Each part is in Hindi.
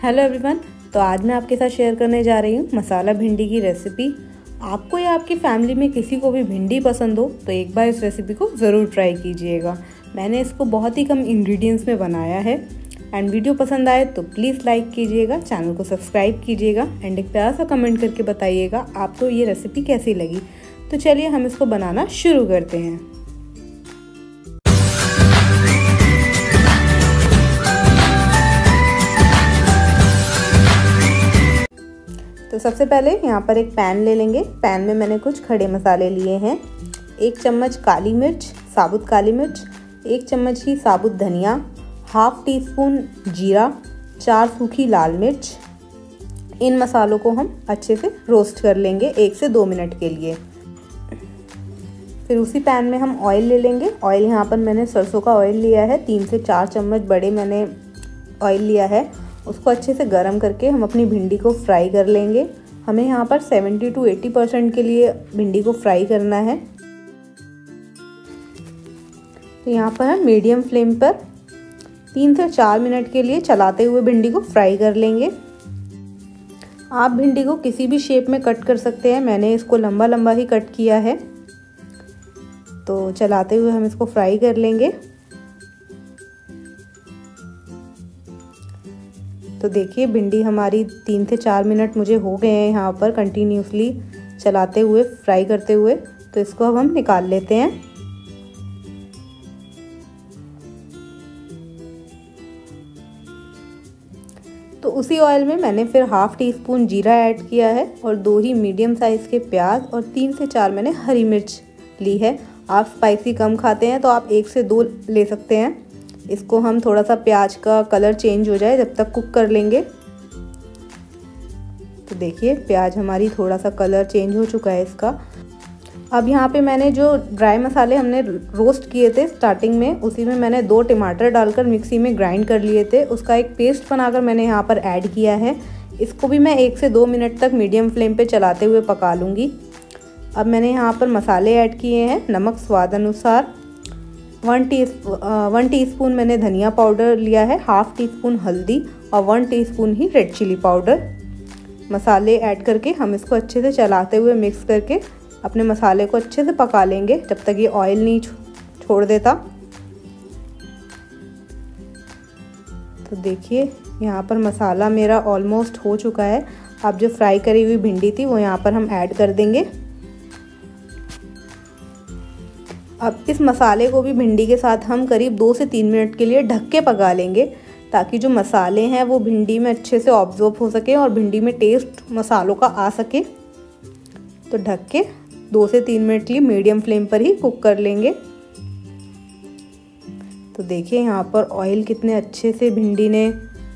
Hello everyone. तो आज मैं आपके साथ शेयर करने जा रही हूँ मसाला भिंडी की रेसिपी। आपको या आपकी फैमिली में किसी को भी भिंडी पसंद हो तो एक बार इस रेसिपी को ज़रूर ट्राई कीजिएगा। मैंने इसको बहुत ही कम इंग्रेडिएंट्स में बनाया है। एंड वीडियो पसंद आए तो प्लीज़ लाइक कीजिएगा, चैनल को सब्सक्राइब कीजिएगा एंड एक प्यारा सा कमेंट करके बताइएगा आपको ये रेसिपी कैसी लगी। तो चलिए हम इसको बनाना शुरू करते हैं। तो सबसे पहले यहाँ पर एक पैन ले लेंगे। पैन में मैंने कुछ खड़े मसाले लिए हैं। 1 चम्मच काली मिर्च, साबुत काली मिर्च, 1 चम्मच ही साबुत धनिया, हाफ टी स्पून जीरा, 4 सूखी लाल मिर्च। इन मसालों को हम अच्छे से रोस्ट कर लेंगे 1 से 2 मिनट के लिए। फिर उसी पैन में हम ऑयल ले लेंगे। ऑयल यहाँ पर मैंने सरसों का ऑयल लिया है, 3 से 4 चम्मच बड़े मैंने ऑयल लिया है। उसको अच्छे से गर्म करके हम अपनी भिंडी को फ्राई कर लेंगे। हमें यहाँ पर 70 to 80% के लिए भिंडी को फ्राई करना है। तो यहाँ पर हम मीडियम फ्लेम पर 3 से 4 मिनट के लिए चलाते हुए भिंडी को फ्राई कर लेंगे। आप भिंडी को किसी भी शेप में कट कर सकते हैं। मैंने इसको लंबा लंबा ही कट किया है। तो चलाते हुए हम इसको फ्राई कर लेंगे। तो देखिए भिंडी हमारी 3 से 4 मिनट मुझे हो गए हैं यहाँ पर कंटिन्यूसली चलाते हुए फ्राई करते हुए। तो इसको अब हम निकाल लेते हैं। तो उसी ऑयल में मैंने फिर हाफ टी स्पून जीरा ऐड किया है और 2 ही मीडियम साइज़ के प्याज और 3 से 4 मैंने हरी मिर्च ली है। आप स्पाइसी कम खाते हैं तो आप 1 से 2 ले सकते हैं। इसको हम थोड़ा सा प्याज का कलर चेंज हो जाए जब तक कुक कर लेंगे। तो देखिए प्याज हमारी थोड़ा सा कलर चेंज हो चुका है इसका। अब यहाँ पे मैंने जो ड्राई मसाले हमने रोस्ट किए थे स्टार्टिंग में, उसी में मैंने 2 टमाटर डालकर मिक्सी में ग्राइंड कर लिए थे। उसका एक पेस्ट बनाकर मैंने यहाँ पर ऐड किया है। इसको भी मैं 1 से 2 मिनट तक मीडियम फ्लेम पे चलाते हुए पका लूँगी। अब मैंने यहाँ पर मसाले ऐड किए हैं। नमक स्वाद अनुसार, 1 टीस्पून मैंने धनिया पाउडर लिया है, हाफ टी स्पून हल्दी और 1 टीस्पून ही रेड चिली पाउडर। मसाले ऐड करके हम इसको अच्छे से चलाते हुए मिक्स करके अपने मसाले को अच्छे से पका लेंगे जब तक ये ऑयल नहीं छोड़ देता। तो देखिए यहाँ पर मसाला मेरा ऑलमोस्ट हो चुका है। अब जो फ्राई करी हुई भिंडी थी वो यहाँ पर हम ऐड कर देंगे। अब इस मसाले को भी भिंडी के साथ हम करीब 2 से 3 मिनट के लिए ढक के पका लेंगे ताकि जो मसाले हैं वो भिंडी में अच्छे से ऑब्जॉर्ब हो सके और भिंडी में टेस्ट मसालों का आ सके। तो ढक के 2 से 3 मिनट के लिए मीडियम फ्लेम पर ही कुक कर लेंगे। तो देखिए यहाँ पर ऑयल कितने अच्छे से भिंडी ने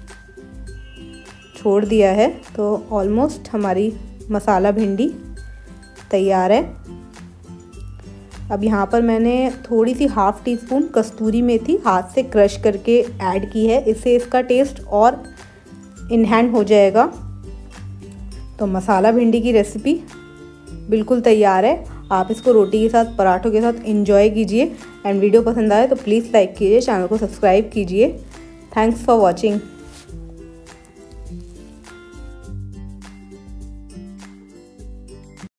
छोड़ दिया है। तो ऑलमोस्ट हमारी मसाला भिंडी तैयार है। अब यहाँ पर मैंने थोड़ी सी हाफ टी स्पून कस्तूरी मेथी हाथ से क्रश करके ऐड की है। इससे इसका टेस्ट और इन्हेंस हो जाएगा। तो मसाला भिंडी की रेसिपी बिल्कुल तैयार है। आप इसको रोटी के साथ, पराठों के साथ एंजॉय कीजिए। एंड वीडियो पसंद आए तो प्लीज़ लाइक कीजिए, चैनल को सब्सक्राइब कीजिए। Thanks for watching.